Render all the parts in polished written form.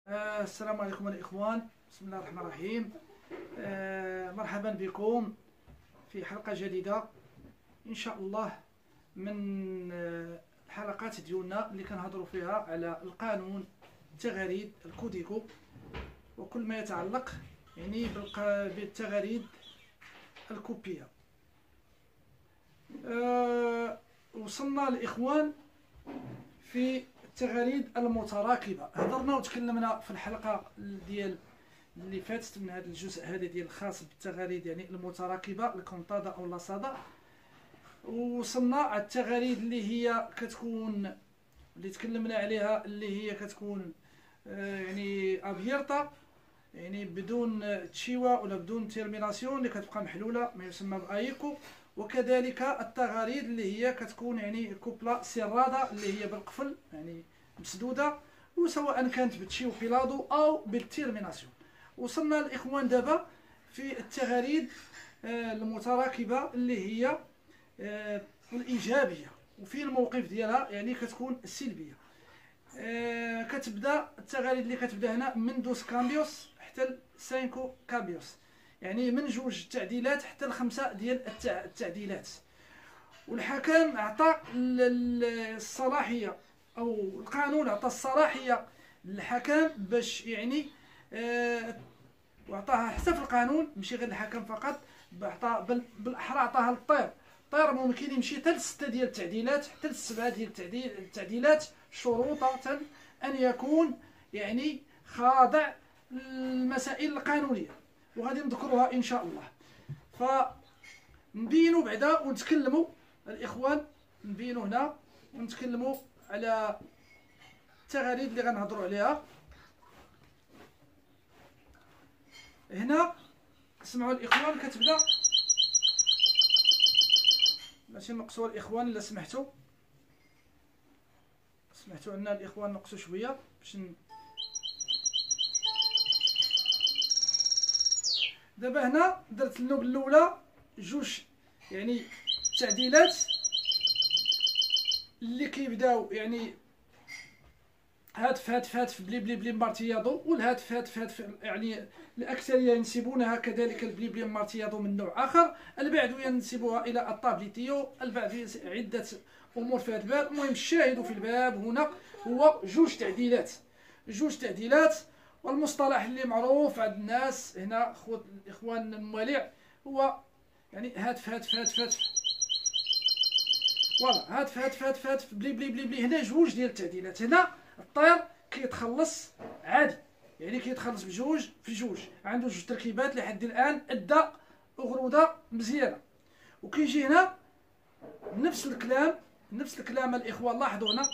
السلام عليكم الإخوان، بسم الله الرحمن الرحيم. مرحبا بكم في حلقة جديدة إن شاء الله من الحلقات ديالنا اللي كنهضروا فيها على القانون، التغاريد، الكوديكو وكل ما يتعلق يعني بالتغاريد الكوبية. وصلنا الإخوان في التغاريد المتراكبة. هضرنا وتكلمنا في الحلقة ديال اللي فاتت من هذا الجزء هذا ديال الخاص بالتغاريد يعني المتراكبة، الكونطادا او لاصادا. وصلنا على التغاريد اللي هي كتكون اللي تكلمنا عليها اللي هي كتكون يعني ابيرتا، يعني بدون تشيوا ولا بدون تيرميناسيون، اللي كتبقى محلولة ما يسمى بايكو. وكذلك التغاريد اللي هي كتكون يعني كوبلا سيرادا اللي هي بالقفل يعني مسدودة، وسواء كانت بالتشيو بيلادو او بالتيرميناسيون. وصلنا الاخوان دابا في التغاريد المتراكبة اللي هي الايجابية، وفي الموقف ديالها يعني كتكون السلبية. كتبدا التغاريد اللي كتبدا هنا من 12 كامبيوس حتى 5 كامبيوس، يعني من 2 تعديلات حتى 5 ديال التعديلات. والحكم اعطى الصلاحيه او القانون اعطى الصلاحيه للحكم باش يعني واعطاها حتى في القانون، ماشي غير الحكم فقط، عطى بالاحرى عطاها للطير. الطير ممكن يمشي حتى ل6 ديال التعديلات حتى ل7 ديال التعديلات، شروطا ان يكون يعني خاضع للمسائل القانونيه، وغادي نذكروها ان شاء الله. فنبينوا بعدا ونتكلموا الاخوان، نبينوا هنا ونتكلموا على التغاريد اللي غنهضروا عليها. هنا سمعوا الاخوان كتبدا، ماشي نقصوا الاخوان الا سمحتوا عندنا الاخوان نقصوا شويه باش دابا هنا درت النوب الاولى 2 يعني تعديلات اللي كيبداو يعني هاتف بلي بلي بلي مارتيادو، والهاتف هاتف يعني الاكثريه ينسبونها كذلك البلي بلي مارتيادو من نوع اخر، البعض ينسبها الى الطابليتيو، البعض عده امور في هذا الباب. المهم الشاهد في الباب هنا هو 2 تعديلات. والمصطلح اللي معروف عند الناس هنا اخوان الموالع هو يعني هاتف فوالا هاتف بلي بلي بلي بلي. هنا 2 ديال التعديلات. هنا الطير كيتخلص عادي، يعني كيتخلص ب2 في 2، عنده 2 تركيبات لحد الان ادى اغروده مزيانه. وكيجي هنا نفس الكلام الاخوان، لاحظوا هنا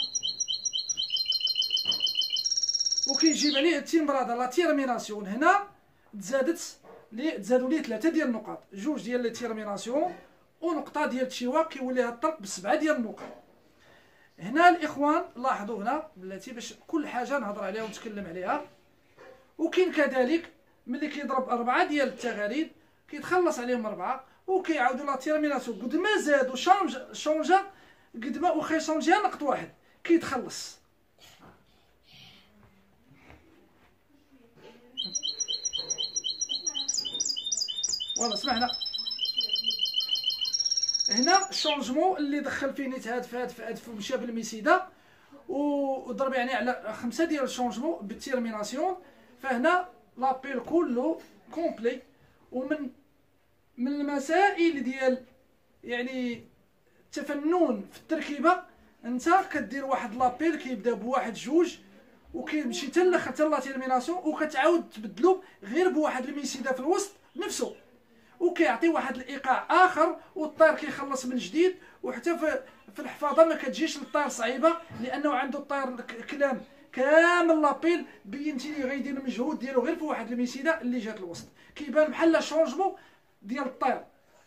وكيجيب عليه التيمبرادا لا تيرميناسيون. هنا تزادوا ليه 3 ديال النقاط، 2 ديال التيرميناسيون ونقطه ديال التشيوا، كيولي هاد الطرق ب7 ديال النقاط. هنا الاخوان لاحظوا هنا بلاتي باش كل حاجه نهضر عليها ونتكلم عليها. وكاين كذلك ملي كيضرب 4 ديال التغاريد كيتخلص عليهم 4 وكيعاودوا لا تيرميناسيون قد ما زادوا شونجا قد ما واخا شونجيها نقط 1 كيتخلص. فوالا سمعنا هنا الشونجمون اللي دخل فيه نيت هادف ومشى بالميسيدا وضرب يعني على 5 ديال الشونجمون بالتيرميناسيون. فهنا لابيل كله كومبلي. ومن المسائل ديال يعني التفنن في التركيبه، انت كدير واحد لابيل كيبدا بواحد 2 وكيمشي حتى الاخر حتى لا تيرميناسيون، وكتعاود تبدلو غير بواحد الميسيدا في الوسط نفسه، وكيعطي واحد الايقاع اخر، والطير كيخلص من جديد. وحتى في الحفاظه ما كتجيش للطير صعيبه، لانه عنده الطير كلام كامل لابيل بينتي لي غيدير المجهود ديالو غير في واحد الميسيدا اللي جات الوسط، كيبان بحال شونجمون ديال الطير.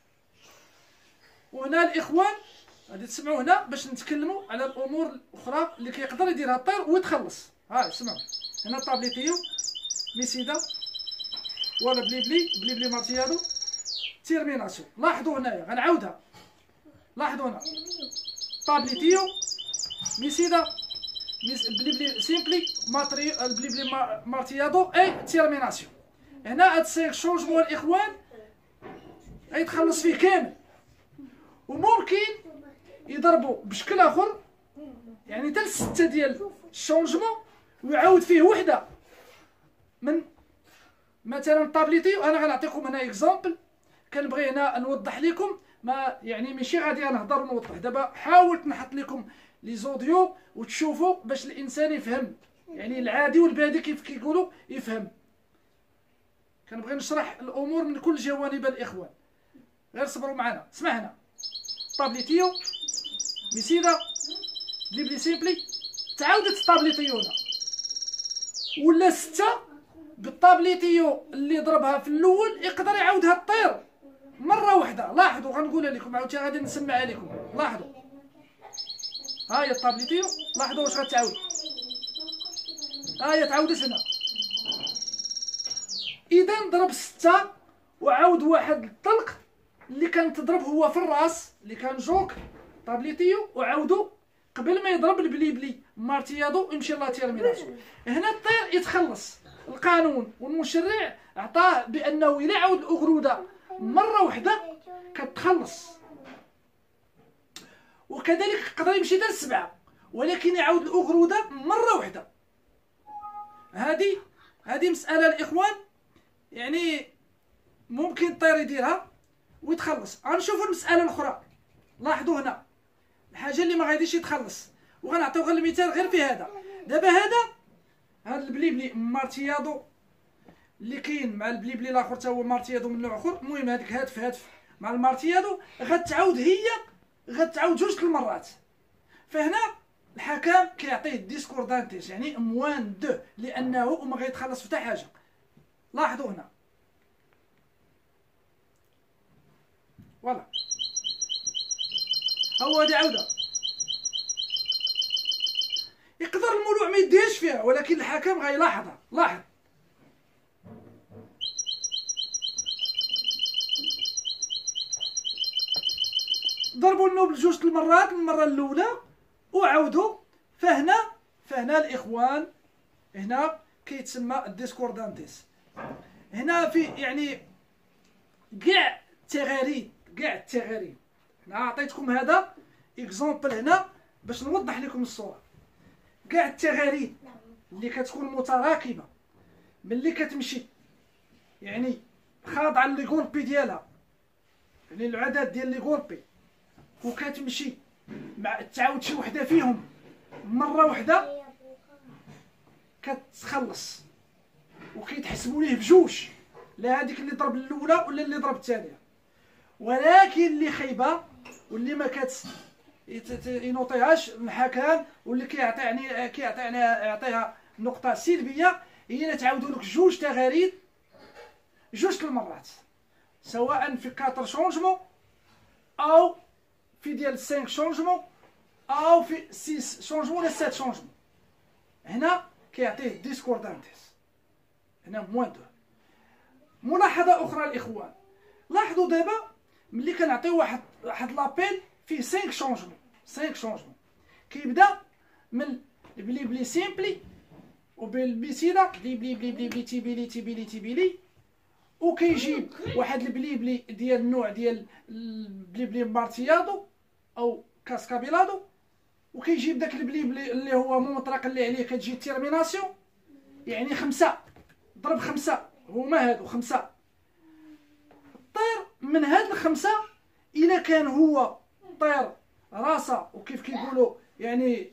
وهنا الاخوان غادي تسمعوا هنا باش نتكلموا على الامور الاخرى اللي كيقدر يديرها الطير ويتخلص. ها سمعوا هنا طابليتيو ميسيدا ولا بلي بلي مارتيادو تيرميناسيون. لاحظوا هنايا غنعاودها، لاحظوا هنا طابليتيو ميسيدا بلي بلي سيمبلي بلي بلي مارتيادو اي تيرميناسيون. هنا هاد 5 شونجمون الاخوان غيتخلص فيه كامل، وممكن يضربوا بشكل اخر يعني حتى 6 ديال الشونجمون ويعاود فيه وحده من مثلا طابليتي. وانا غنعطيكم هنا اكزامبل كنبغي هنا نوضح لكم، ما يعني ماشي غادي نهضر ونوضح دابا. حاولت نحط لكم لي زوديو وتشوفوا باش الانسان يفهم، يعني العادي والبادي كيف كيقولوا يفهم. كنبغي نشرح الامور من كل جوانبها الاخوان، غير صبروا معنا. اسمع هنا طابليتيو ميسيدا بلي سيمبلي تعاودت طابليتيونا ولا 6 بالطابليتيو اللي ضربها في الاول يقدر يعاودها تطير مره واحده. لاحظوا غنقولها لكم عاوتاني غادي نسمعها لكم. لاحظوا ها هي الطابليتيو، لاحظوا واش غتعاود. ها هي تعاودت هنا. اذا ضرب 6 وعاود واحد الطلق اللي كان تضرب هو في الراس اللي كان جوك طابليتيو، وعاودو قبل ما يضرب البليبلي مارتيادو يمشي لا تيرميناسيون. هنا الطير يتخلص. القانون والمشرع عطاه بانه الى عاود الاغروده مره واحده كتخلص، وكذلك يقدر يمشي حتى ل7 ولكن يعاود الاغروده مره واحده. هذه مساله الاخوان يعني ممكن الطير يديرها ويتخلص. غنشوفوا المساله الاخرى. لاحظوا هنا الحاجه اللي ما غاديش يتخلص، وغنعطيو غير المثال غير في هذا. دابا هذا البليبلي مارتيادو اللي كاين مع البليبلي الاخر حتى هو مارتيادو من نوع اخر. المهم هذيك هاتف مع المارتيادو غتعاود غتعاود 2 المرات. فهنا الحكم كيعطيه ديسكوردانتيس يعني موان 2 لانه ما غيتخلص في حتى حاجه. لاحظوا هنا فوالا هو هادي عاوده. يقدر المولوع ما يديهاش فيها ولكن الحكم غيلاحظها. لاحظ ضربوا النوبل 2 المرات، المره الاولى وعاودوا. فهنا الاخوان هنا كيتسمى الديسكوردانتيس. هنا في يعني كاع التغاريد انا عطيتكم هذا اكزومبل هنا باش نوضح لكم الصوره. كاع التغاريد اللي كتكون متراكبه ملي كتمشي يعني خاضعه لي غولبي ديالها، يعني العدد ديال لي غولبي، وكتمشي مع تعاود شي وحده فيهم مره واحده كتخلص، وكيتحسبوا ليه بجوج، لا هذيك اللي ضرب الاولى ولا اللي ضرب الثانيه. ولكن اللي خايبه واللي ما ينوطيهاش الحكم واللي يعطيها نقطه سلبيه هي اللي تعاودوا لك 2 تغاريد 2 المرات، سواء في 4 شونجمون او في ديال 5 شونجمون او في 6 شونجمون ولا 7 شونجمون. هنا كيعطيه ديسكوردانتيس، هنا موان 2. ملاحظه اخرى الاخوان، لاحظوا دابا ملي كنعطيو واحد لابيل فيه 5 شونجمون كيبدا من بلي سيمبلي وبالميسيدا بلي تيبيلي وكيجيب واحد البليبلي ديال النوع ديال البليبلي مارتيادو او كاسكابيلادو، وكيجيب داك البليبلي اللي هو مطرق اللي عليه كتجي تيرميناسيون، يعني 5 ضرب 5 هما هادو 5. الطير من هاد ال5 الا كان هو طير راسه وكيف كيقولوا يعني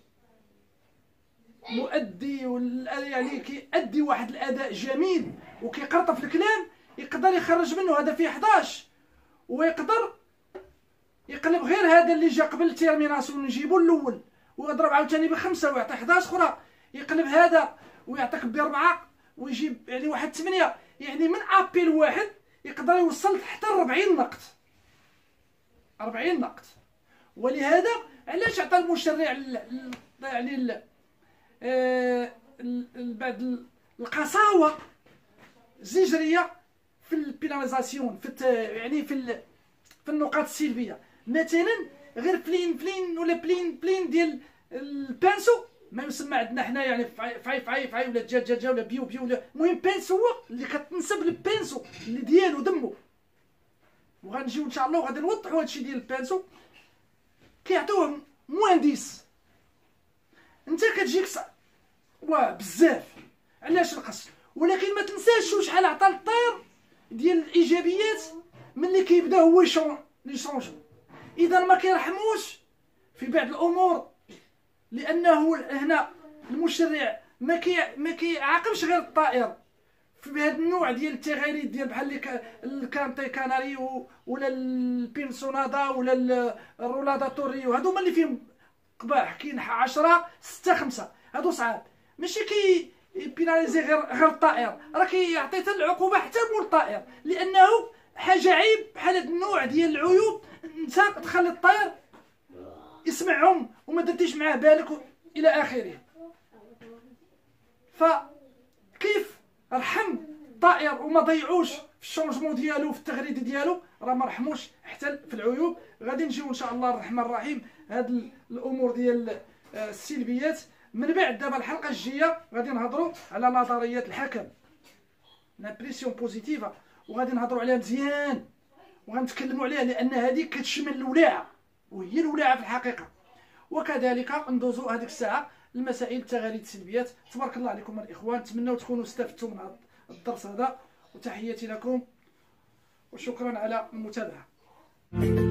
مؤدي يعني كيأدي واحد الاداء جميل وكيقرطف الكلام، يقدر يخرج منه هذا فيه 11 ويقدر يقلب غير هذا اللي جا قبل التيرميناسيون نجيبو الاول ويضرب عاوتاني ب5 ويعطي 11 اخرى، يقلب هذا ويعطيك ب4 ويجيب يعني واحد 8. يعني من ابيل واحد يقدر يوصل حتى 40 نقط 40 نقط. ولهذا علاش عطى المشرع يعني بعد القساوه الزجريه في البيناليزاسيون يعني في النقاط السلبيه. مثلا غير بلين ولا بلين ديال البانسو ما يسمى عندنا حنا يعني فاي فاي فاي ولا جا جا جا ولا بيو بيو ولا المهم بينسو هو اللي كتنسب للبينسو اللي ديالو دمو. وغنجيو ان شاء الله وغادي نوضحوا هادشي ديال البينسو. كيعطيوه موان 10 انت كتجيك واه بزاف علاش نقص. ولكن ما تنساش شحال عطى الطير ديال الايجابيات ملي كيبدا هو يشونجي. اذا ما كيرحموش في بعض الامور، لانه هنا المشرع ما كيعاقبش غير الطائر في هذا النوع ديال التغاريد ديال بحال الكانتي كاناري ولا البينسونادا ولا الرولادا توريو. هادو هما اللي فيهم قباح. كاين 10 6 5 هادو صعاب. ماشي كي بيناليزي غير الطائر، راه كيعطي حتى العقوبه حتى مول الطائر، لانه حاجه عيب بحال هاد النوع ديال العيوب انت تخلي الطير يسمعهم وما درتيش معاه بالك الى اخره. فكيف رحم الطائر وما ضيعوش في الشونجمون ديالو في التغريده ديالو، راه ما رحموش حتى في العيوب. غادي نجيو ان شاء الله الرحمن الرحيم هاد الامور ديال السلبيات من بعد. دابا الحلقه الجايه غادي نهضروا على نظريات الحكم لامبريسيون بوزيتيفا، وغادي نهضروا عليها مزيان وغنتكلموا عليها، لان هذه كتشمل الولاعه وهي الولاعه في الحقيقه. وكذلك ندوزوا هذيك الساعه المسائل التغاريد السلبيات. تبارك الله عليكم الاخوان، نتمنى تكونوا استفدتوا من هذا الدرس هذا، وتحياتي لكم وشكرا على المتابعه.